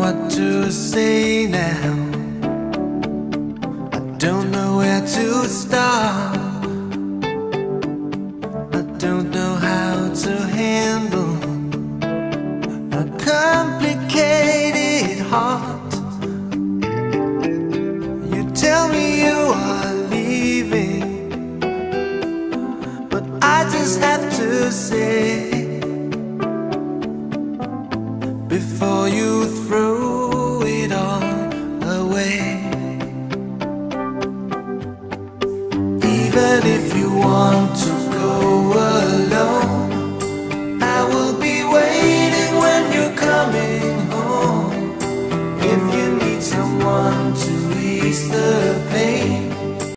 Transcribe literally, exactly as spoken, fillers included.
what to say now. I don't know where to start. I don't know how to handle a complicated heart. You tell me you are leaving, but I just have to say, before you throw it all away, even if you want to go alone,